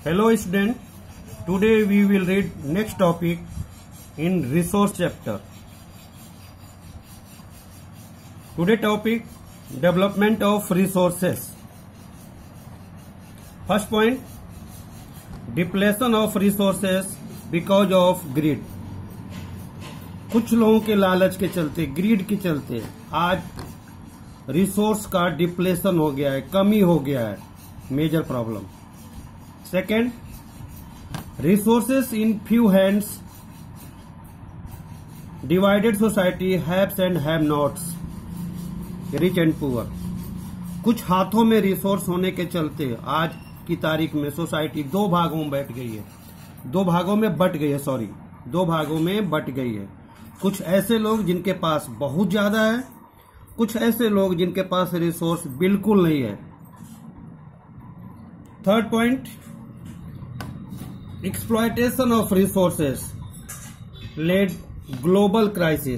Hello student, today we will read next topic in resource chapter. Today topic development of resources. First point, depletion of resources because of greed. कुछ लोगों के लालच के चलते, grid के चलते आज रिसोर्स का डिप्लेशन हो गया है, कमी हो गया है, major problem. Second, resources in few hands, divided society, haves and have nots, rich and poor. कुछ हाथों में रिसोर्स होने के चलते आज की तारीख में सोसाइटी दो भागों में बट गई है. दो भागों में बट गई है. कुछ ऐसे लोग जिनके पास बहुत ज्यादा है, कुछ ऐसे लोग जिनके पास रिसोर्स बिल्कुल नहीं है. Third point, exploitation of resources led global crisis.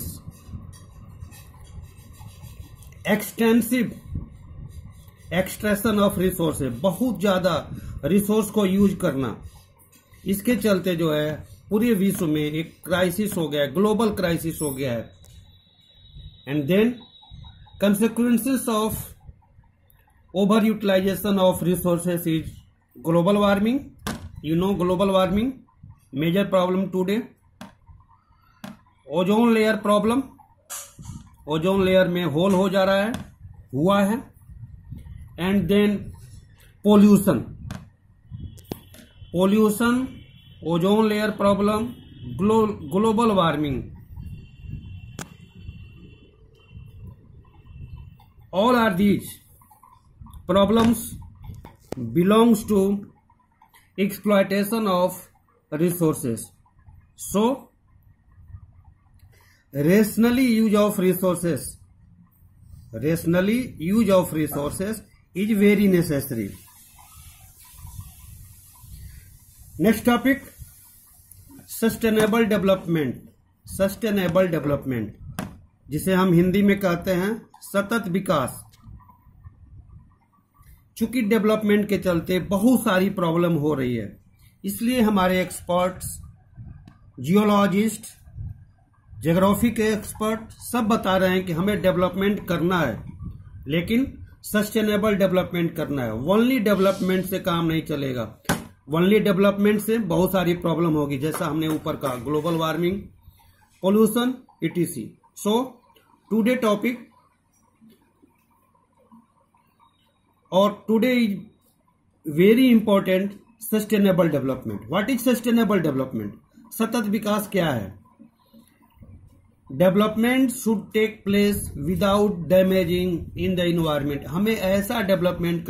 Extensive extraction of resources, बहुत ज्यादा रिसोर्स को यूज करना, इसके चलते जो है पूरे विश्व में एक क्राइसिस हो गया है, ग्लोबल क्राइसिस हो गया है. And then consequences of over utilization of resources is global warming. You know global warming, major problem today. Ozone layer problem, ozone layer में होल हो जा रहा है, हुआ है. And then pollution, ozone layer problem, global warming. All are these problems belongs to exploitation of resources. So, rationally use of resources is very necessary. Next topic, sustainable development, जिसे हम हिंदी में कहते हैं सतत विकास. चूंकि डेवलपमेंट के चलते बहुत सारी प्रॉब्लम हो रही है, इसलिए हमारे एक्सपर्ट्स, जियोलॉजिस्ट, ज्योग्राफी के एक्सपर्ट सब बता रहे हैं कि हमें डेवलपमेंट करना है, लेकिन सस्टेनेबल डेवलपमेंट करना है. ओनली डेवलपमेंट से काम नहीं चलेगा. ओनली डेवलपमेंट से बहुत सारी प्रॉब्लम होगी, जैसा हमने ऊपर कहा, global warming, pollution, etc. So, today topic or today is very important, sustainable development. What is sustainable development? सतत विकास क्या है? Development should take place without damaging in the environment. हमें ऐसा डेवलपमेंट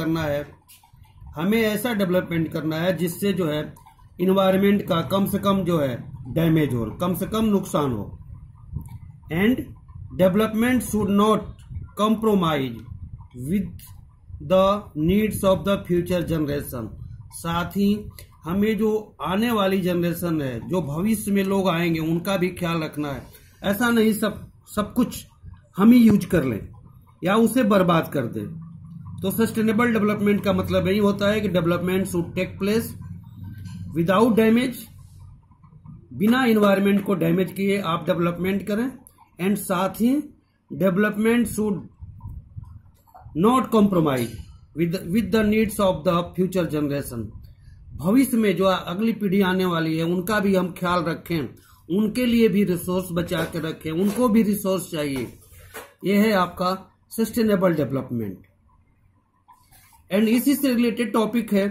करना है जिससे जो है इन्वायरमेंट का कम से कम जो है डैमेज हो, कम से कम नुकसान हो. And development should not compromise with the needs of the future generation. साथ ही हमें जो आने वाली जनरेशन है, जो भविष्य में लोग आएंगे, उनका भी ख्याल रखना है. ऐसा नहीं सब कुछ हम ही यूज कर लें या उसे बर्बाद कर दें. तो सस्टेनेबल डेवलपमेंट का मतलब यही होता है कि development should take place without damage, बिना इन्वायरमेंट को डैमेज किए आप डेवलपमेंट करें. एंड साथ ही development should not compromise with the needs of the future generation. भविष्य में जो अगली पीढ़ी आने वाली है, उनका भी हम ख्याल रखें, उनके लिए भी रिसोर्स बचा के रखें, उनको भी रिसोर्स चाहिए. यह है आपका सस्टेनेबल डेवलपमेंट. एंड इसी से रिलेटेड टॉपिक है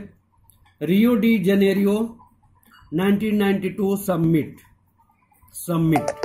रियो डी जेनेरियो 1992 समिट.